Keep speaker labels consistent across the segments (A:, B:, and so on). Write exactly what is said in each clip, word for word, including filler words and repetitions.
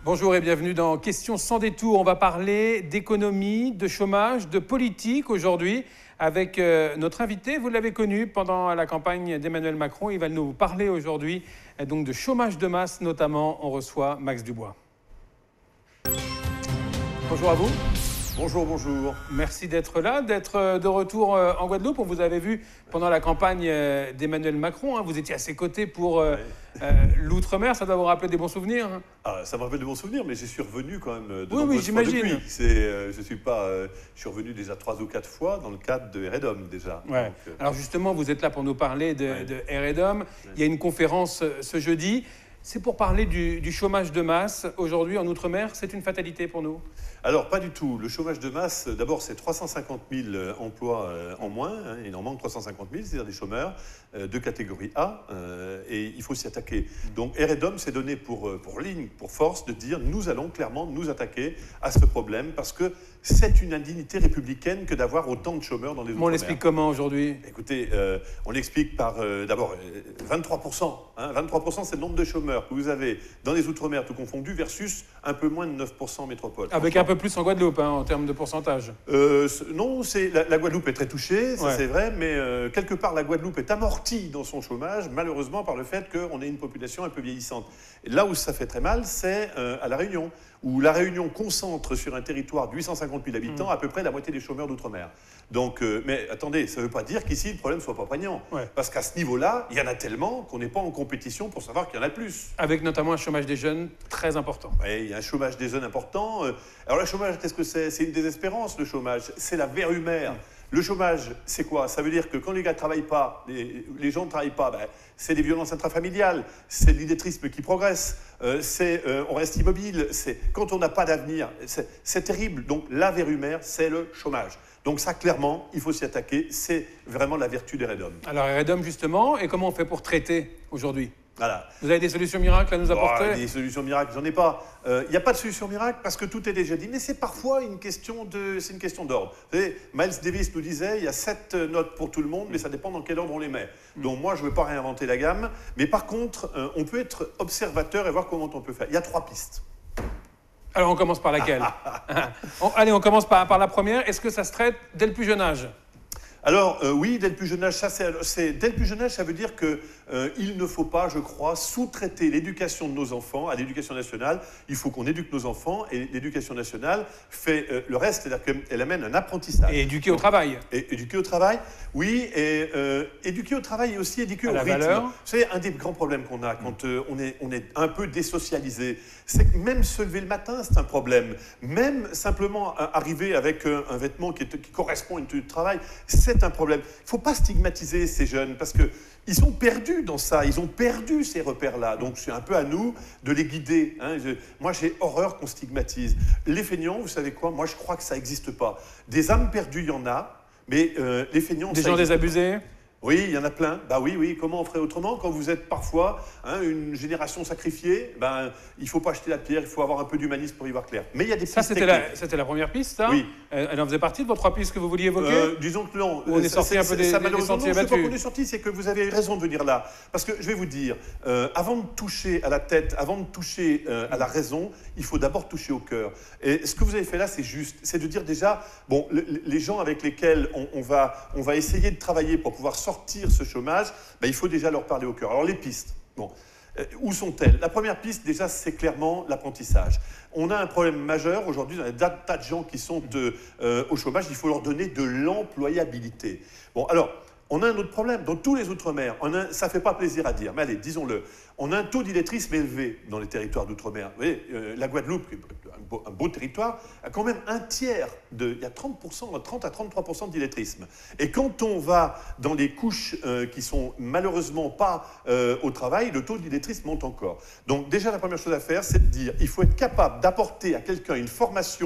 A: Bonjour et bienvenue dans Questions sans détour. On va parler d'économie, de chômage, de politique aujourd'hui avec euh, notre invité. Vous l'avez connu pendant la campagne d'Emmanuel Macron. Il va nous parler aujourd'hui euh, donc de chômage de masse notamment. On reçoit Max Dubois. Bonjour à vous.
B: Bonjour, bonjour.
A: Merci d'être là, d'être de retour en Guadeloupe. On vous avait vu pendant la campagne d'Emmanuel Macron. Hein. Vous étiez à ses côtés pour euh, ouais. euh, l'outre-mer. Ça doit vous rappeler des bons souvenirs. Hein.
B: Ah, ça me rappelle des bons souvenirs, mais j'y suis revenu quand même de
A: oui, oui, j'imagine.
B: Euh, je suis pas, euh, je suis revenu déjà trois ou quatre fois dans le cadre de Eredom déjà.
A: Ouais.
B: Donc, euh...
A: Alors justement, vous êtes là pour nous parler de, ouais. de Eredom. Ouais. Il y a une conférence ce jeudi. C'est pour parler du, du chômage de masse. Aujourd'hui, en Outre-mer, c'est une fatalité pour nous?
B: Alors, pas du tout. Le chômage de masse, d'abord, c'est trois cent cinquante mille emplois en moins. Hein, il en manque trois cent cinquante mille, c'est-à-dire des chômeurs euh, de catégorie A. Euh, et il faut s'y attaquer. Donc, Eredom s'est donné pour, pour ligne, pour force, de dire nous allons clairement nous attaquer à ce problème parce que c'est une indignité républicaine que d'avoir autant de chômeurs dans les outre-mer.
A: On l'explique comment aujourd'hui?
B: Écoutez, euh, on l'explique par, euh, d'abord, euh, vingt-trois pour cent. Hein, vingt-trois pour cent, c'est le nombre de chômeurs que vous avez dans les outre-mer tout confondu versus un peu moins de neuf pour cent en métropole.
A: Avec un peu plus en Guadeloupe, hein, en termes de pourcentage.
B: euh, Non, c'est, la, la Guadeloupe est très touchée, ça ouais. c'est vrai, mais euh, quelque part, la Guadeloupe est amortie dans son chômage, malheureusement par le fait qu'on ait une population un peu vieillissante. Et là où ça fait très mal, c'est euh, à La Réunion, où La Réunion concentre sur un territoire de huit cent cinquante mille habitants mmh. à peu près la moitié des chômeurs d'outre-mer. Donc, euh, mais attendez, ça ne veut pas dire qu'ici, le problème ne soit pas prégnant. Ouais. Parce qu'à ce niveau-là, il y en a tellement qu'on n'est pas en compétition pour savoir qu'il y en a plus.
A: Avec notamment un chômage des jeunes très important.
B: Oui, il y a un chômage des jeunes important. Alors, le chômage, qu'est-ce que c'est? C'est une désespérance, le chômage. C'est la verrue mère. Mmh. Le chômage, c'est quoi? Ça veut dire que quand les gars ne travaillent pas, les, les gens ne travaillent pas, ben, c'est des violences intrafamiliales, c'est l'illettrisme qui progresse, euh, c'est, euh, on reste immobile, c'est, quand on n'a pas d'avenir, c'est, c'est terrible. Donc la verrue mère, c'est le chômage. Donc ça, clairement, il faut s'y attaquer, c'est vraiment la vertu d'Eredom.
A: Alors Eredom, justement, et comment on fait pour traiter aujourd'hui?
B: Voilà.
A: Vous avez des solutions miracles à nous apporter?
B: Oh, des solutions miracles, j'en ai pas. Il euh, n'y a pas de solution miracle parce que tout est déjà dit. Mais c'est parfois une question de, c'est une question d'ordre. Vous savez, Miles Davis nous disait, il y a sept notes pour tout le monde, mais ça dépend dans quel ordre on les met. Mm. Donc moi, je ne veux pas réinventer la gamme. Mais par contre, euh, on peut être observateur et voir comment on peut faire. Il y a trois pistes.
A: Alors on commence par laquelle? on, Allez, on commence par, par la première. Est-ce que ça se traite dès le plus jeune âge?
B: Alors, euh, oui, dès le plus jeune âge, ça, c'est, c'est, dès le plus jeune âge, ça veut dire qu'il euh, ne faut pas, je crois, sous-traiter l'éducation de nos enfants à l'éducation nationale. Il faut qu'on éduque nos enfants et l'éducation nationale fait euh, le reste, c'est-à-dire qu'elle amène un apprentissage.
A: Et éduquer au travail.
B: Et éduquer au travail, oui, et euh, éduquer au travail et aussi éduquer
A: à
B: au
A: la
B: rythme.
A: Valeur.
B: Vous savez, un des grands problèmes qu'on a quand euh, on, est, on est un peu désocialisé, c'est que même se lever le matin, c'est un problème. Même simplement arriver avec euh, un vêtement qui, est, qui correspond à une tenue de travail, c'est un problème. Il ne faut pas stigmatiser ces jeunes parce qu'ils sont perdus dans ça, ils ont perdu ces repères-là. Donc c'est un peu à nous de les guider. Hein. Je, moi j'ai horreur qu'on stigmatise. Les feignants, vous savez quoi? Moi je crois que ça n'existe pas. Des âmes perdues, il y en a, mais euh, les feignants...
A: Des gens désabusés?
B: Oui, il y en a plein. Bah oui, oui. Comment on ferait autrement quand vous êtes parfois hein, une génération sacrifiée? Ben, il ne faut pas jeter la pierre, il faut avoir un peu d'humanisme pour y voir clair. Mais il y a des
A: ça,
B: pistes
A: c'était la, c'était la première piste, ça?
B: Oui.
A: Elle en faisait partie de vos trois pistes que vous vouliez évoquer?
B: euh, Disons que non.
A: Ou on est sorti
B: c'est,
A: un peu des,
B: ça,
A: des, des sentiers
B: non,
A: battus?
B: C'est pas qu'on est sorti, c'est que vous avez raison de venir là. Parce que je vais vous dire, euh, avant de toucher à la tête, avant de toucher euh, à la raison, il faut d'abord toucher au cœur. Et ce que vous avez fait là, c'est juste. C'est de dire déjà, bon, le, les gens avec lesquels on, on, va, on va essayer de travailler pour pouvoir sortir ce chômage, ben, il faut déjà leur parler au cœur. Alors les pistes, bon, euh, où sont-elles? La première piste, déjà, c'est clairement l'apprentissage. On a un problème majeur aujourd'hui, il y a un tas de gens qui sont de, euh, au chômage, il faut leur donner de l'employabilité. Bon, alors, on a un autre problème. Dans tous les outre-mer, on a, ça ne fait pas plaisir à dire, mais allez, disons-le, on a un taux d'illettrisme élevé dans les territoires d'outre-mer. Vous voyez, euh, la Guadeloupe, un beau, un beau territoire, a quand même un tiers, de, il y a trente pour cent, trente à trente-trois pour cent d'illettrisme. Et quand on va dans les couches euh, qui sont malheureusement pas euh, au travail, le taux d'illettrisme monte encore. Donc déjà, la première chose à faire, c'est de dire, il faut être capable d'apporter à quelqu'un une formation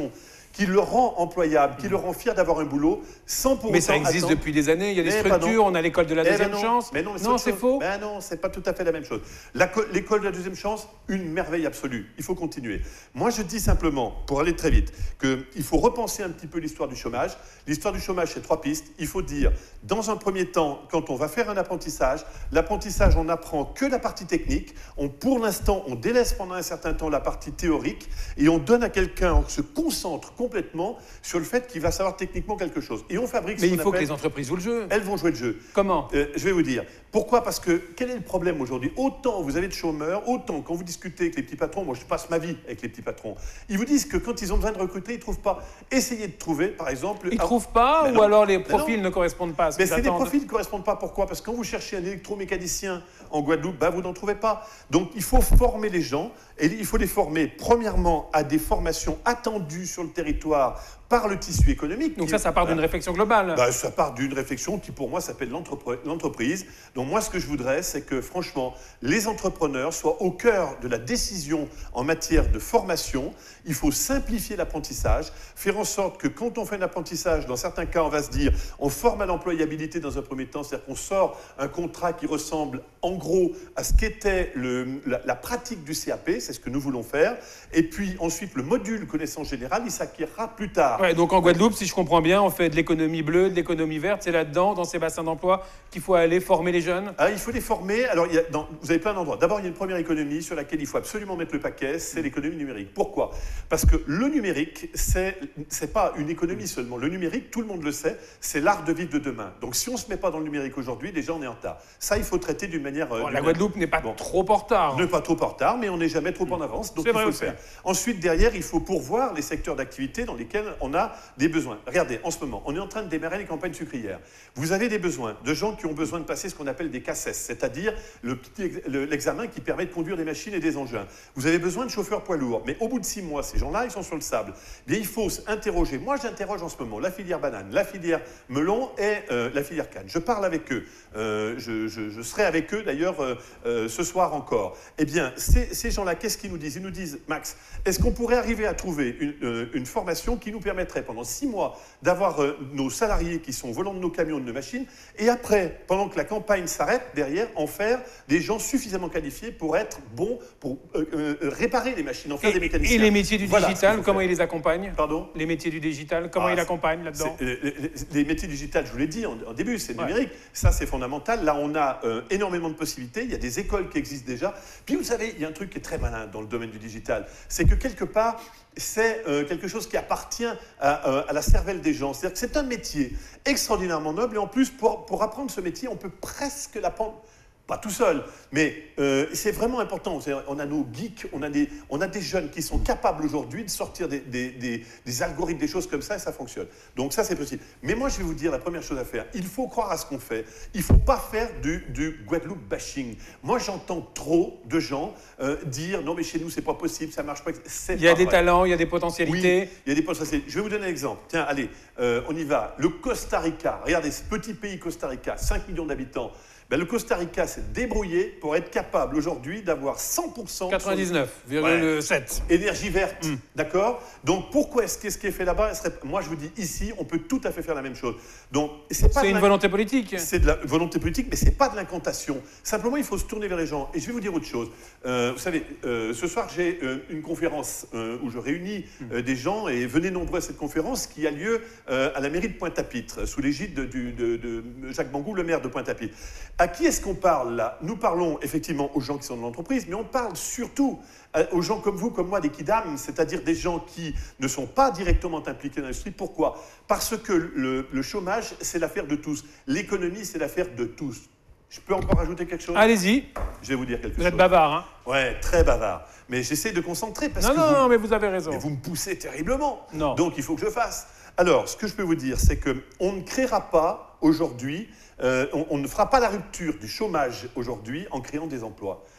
B: qui le rend employable, qui le rend fier d'avoir un boulot, sans pour
A: Mais
B: autant
A: ça existe
B: attendre...
A: depuis des années. Il y a des
B: Eh ben
A: structures,
B: non.
A: on a l'école de la
B: Eh ben
A: deuxième
B: non.
A: chance.
B: Mais non, mais
A: non,
B: autre
A: c'est
B: chose.
A: faux.
B: Ben non, c'est pas tout à fait la même chose. La co- L'école de la deuxième chance, une merveille absolue. Il faut continuer. Moi, je dis simplement, pour aller très vite, qu'il faut repenser un petit peu l'histoire du chômage. L'histoire du chômage, c'est trois pistes. Il faut dire, dans un premier temps, quand on va faire un apprentissage, l'apprentissage, on n'apprend que la partie technique. On, pour l'instant, on délaisse pendant un certain temps la partie théorique et on donne à quelqu'un, on se concentre complètement sur le fait qu'il va savoir techniquement quelque chose. Et on fabrique ce
A: Mais
B: qu'on
A: il faut
B: appelle...
A: que les entreprises jouent le jeu.
B: Elles vont jouer le jeu.
A: Comment?
B: Euh, Je vais vous dire. Pourquoi? Parce que quel est le problème aujourd'hui? Autant vous avez de chômeurs, autant quand vous discutez avec les petits patrons, moi je passe ma vie avec les petits patrons, ils vous disent que quand ils ont besoin de recruter, ils ne trouvent pas. Essayez de trouver, par exemple...
A: Ils ne
B: ah,
A: trouvent pas
B: mais
A: ou
B: non,
A: alors les
B: mais
A: profils
B: non.
A: ne correspondent pas à ce
B: Mais
A: qu'ils
B: c'est des
A: attendent?
B: profils qui ne correspondent pas. Pourquoi? Parce que quand vous cherchez un électromécanicien en Guadeloupe, bah, vous n'en trouvez pas. Donc il faut former les gens et il faut les former premièrement à des formations attendues sur le territoire par le tissu économique.
A: Donc
B: qui-
A: ça, ça part d'une
B: Voilà.
A: réflexion globale.
B: Bah, ça part d'une réflexion qui, pour moi, s'appelle l'entrepre- l'entreprise. Donc, moi, ce que je voudrais, c'est que, franchement, les entrepreneurs soient au cœur de la décision en matière de formation. Il faut simplifier l'apprentissage, faire en sorte que, quand on fait un apprentissage, dans certains cas, on va se dire, on forme à l'employabilité dans un premier temps, c'est-à-dire qu'on sort un contrat qui ressemble, en gros, à ce qu'était le- la, la pratique du C A P, c'est ce que nous voulons faire. Et puis, ensuite, le module connaissance générale, il s'acquérera plus tard.
A: Ouais, donc en Guadeloupe, si je comprends bien, on fait de l'économie bleue, de l'économie verte. C'est là-dedans, dans ces bassins d'emploi, qu'il faut aller former les jeunes.
B: Ah, il faut les former. Alors, il y a, dans- vous avez plein d'endroits. D'abord, il y a une première économie sur laquelle il faut absolument mettre le paquet, c'est l'économie numérique. Pourquoi? Parce que le numérique, c'est c'est pas une économie seulement. Le numérique, tout le monde le sait, c'est l'art de vivre de demain. Donc, si on ne se met pas dans le numérique aujourd'hui, déjà, on est en retard. Ça, il faut traiter d'une manière... euh,
A: Bon,
B: d'une
A: la
B: manière-
A: Guadeloupe n'est pas
B: Bon.
A: trop en retard.
B: Ne pas trop en retard, mais on n'est jamais trop en avance, donc
A: C'est
B: il
A: vrai
B: faut le
A: aussi.
B: faire. Ensuite, derrière, il faut pourvoir les secteurs d'activité dans lesquels on a des besoins. Regardez, en ce moment, on est en train de démarrer les campagnes sucrières. Vous avez des besoins de gens qui ont besoin de passer ce qu'on appelle des C A C E S, c'est-à-dire le petit ex- le- l'examen qui permet de conduire des machines et des engins. Vous avez besoin de chauffeurs poids lourds, mais au bout de six mois, ces gens-là, ils sont sur le sable. Bien, il faut s'interroger. Moi, j'interroge en ce moment la filière banane, la filière melon et euh, la filière canne. Je parle avec eux. Euh, je, je- je serai avec eux, d'ailleurs, euh, euh, ce soir encore. Eh bien, ces, ces gens-là, qu'est-ce qu'ils nous disent? Ils nous disent, Max, est-ce qu'on pourrait arriver à trouver une, euh, une formation qui nous permettrait, pendant six mois, d'avoir euh, nos salariés qui sont volants de nos camions, de nos machines, et après, pendant que la campagne s'arrête, derrière, en faire des gens suffisamment qualifiés pour être bons, pour euh, euh, réparer les machines, en faire
A: Et,
B: des mécaniciens.
A: et les métiers du
B: Voilà ce
A: digital,
B: qu'il faut
A: comment
B: faire.
A: ils les accompagnent?
B: Pardon?
A: Les métiers du digital, comment
B: Ah,
A: ils accompagnent là-dedans?
B: C'est- Les, les- les métiers digitales, je vous l'ai dit en, en début, c'est le
A: Ouais.
B: numérique. Ça, c'est fondamental. Là, on a euh, énormément de possibilités. Il y a des écoles qui existent déjà. Puis, vous savez, il y a un truc qui est très malin dans le domaine du digital. C'est que quelque part, c'est euh, quelque chose qui appartient à, euh, à la cervelle des gens. C'est-à-dire que c'est un métier extraordinairement noble. Et en plus, pour, pour apprendre ce métier, on peut presque l'apprendre. Pas tout seul, mais euh, c'est vraiment important. C'est- On a nos geeks, on a des, on a des jeunes qui sont capables aujourd'hui de sortir des, des- des- des algorithmes, des choses comme ça, et ça fonctionne. Donc ça, c'est possible. Mais moi, je vais vous dire la première chose à faire. Il faut croire à ce qu'on fait. Il ne faut pas faire du, du Guadeloupe bashing. Moi, j'entends trop de gens euh, dire non, mais chez nous, c'est pas possible, ça marche pas. C'est
A: Il y a
B: pas
A: des
B: vrai.
A: talents, il y a des
B: Oui,
A: potentialités.
B: il y a des potentialités. Je vais vous donner un exemple. Tiens, allez, euh, on y va. Le Costa Rica. Regardez, ce petit pays Costa Rica, cinq millions d'habitants. Ben, le Costa Rica s'est débrouillé pour être capable aujourd'hui d'avoir cent pour cent
A: quatre-vingt-dix-neuf virgule sept.
B: énergie verte, d'accord? Donc pourquoi est-ce qu'est-ce qui est fait là-bas? serait... Moi, je vous dis ici, on peut tout à fait faire la même chose. Donc c'est pas
A: C'est
B: de
A: une
B: la-
A: volonté politique.
B: c'est de la volonté politique, mais c'est pas de l'incantation. Simplement, il faut se tourner vers les gens. Et je vais vous dire autre chose. Euh, vous savez, euh, ce soir, j'ai euh, une conférence euh, où je réunis euh, des gens, et venez nombreux à cette conférence qui a lieu euh, à la mairie de Pointe-à-Pitre, sous l'égide de, du- de- de Jacques Bangou, le maire de Pointe-à-Pitre. À qui est-ce qu'on parle là? Nous parlons effectivement aux gens qui sont dans l'entreprise, mais on parle surtout euh, aux gens comme vous, comme moi, des kidam, c'est-à-dire des gens qui ne sont pas directement impliqués dans l'industrie. Pourquoi? Parce que le, le chômage, c'est l'affaire de tous. L'économie, c'est l'affaire de tous. Je peux encore rajouter quelque chose?
A: Allez-y,
B: Je vais vous dire quelque
A: vous
B: chose.
A: êtes bavard. Hein?
B: Ouais, très bavard. Mais j'essaie de concentrer parce
A: Non,
B: que
A: non,
B: vous,
A: non, mais vous avez raison.
B: mais vous me poussez terriblement.
A: Non.
B: Donc il faut que je fasse. Alors, ce que je peux vous dire, c'est qu'on ne créera pas aujourd'hui, euh, on, on ne fera pas la rupture du chômage aujourd'hui en créant des emplois.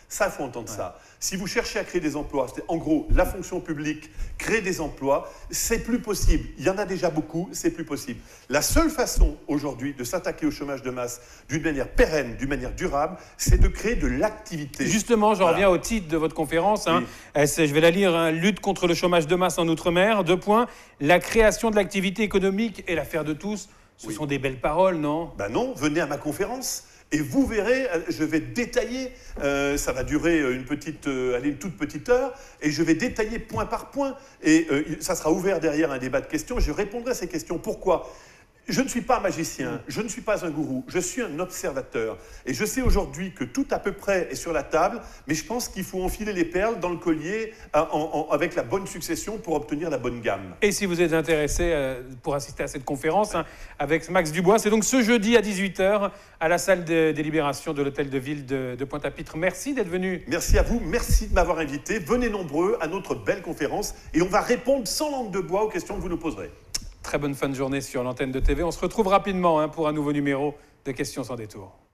B: Ça, il faut entendre ouais. ça. Si vous cherchez à créer des emplois, c'est en gros, la fonction publique crée des emplois, c'est plus possible. Il y en a déjà beaucoup, c'est plus possible. La seule façon aujourd'hui de s'attaquer au chômage de masse d'une manière pérenne, d'une manière durable, c'est de créer de l'activité.
A: Justement, j'en voilà. reviens au titre de votre conférence. Hein. Oui. Je vais la lire, hein. Lutte contre le chômage de masse en Outre-mer. Deux points. La création de l'activité économique est l'affaire de tous. Ce oui. sont des belles paroles, non?
B: Ben non, venez à ma conférence. Et vous verrez, je vais détailler, euh, ça va durer une, petite, euh, allez, une toute petite heure, et je vais détailler point par point. Et euh, ça sera ouvert derrière un débat de questions. Je répondrai à ces questions. Pourquoi ? Je ne suis pas magicien, je ne suis pas un gourou, je suis un observateur. Et je sais aujourd'hui que tout à peu près est sur la table, mais je pense qu'il faut enfiler les perles dans le collier en, en, avec la bonne succession pour obtenir la bonne gamme.
A: Et si vous êtes intéressé euh, pour assister à cette conférence hein, avec Max Dubois, c'est donc ce jeudi à dix-huit heures à la salle de délibération de l'hôtel de ville de, de Pointe-à-Pitre. Merci d'être venu.
B: Merci à vous, merci de m'avoir invité. Venez nombreux à notre belle conférence et on va répondre sans langue de bois aux questions que vous nous poserez.
A: Très bonne fin de journée sur l'antenne de T V. On se retrouve rapidement hein, pour un nouveau numéro de Questions sans détour.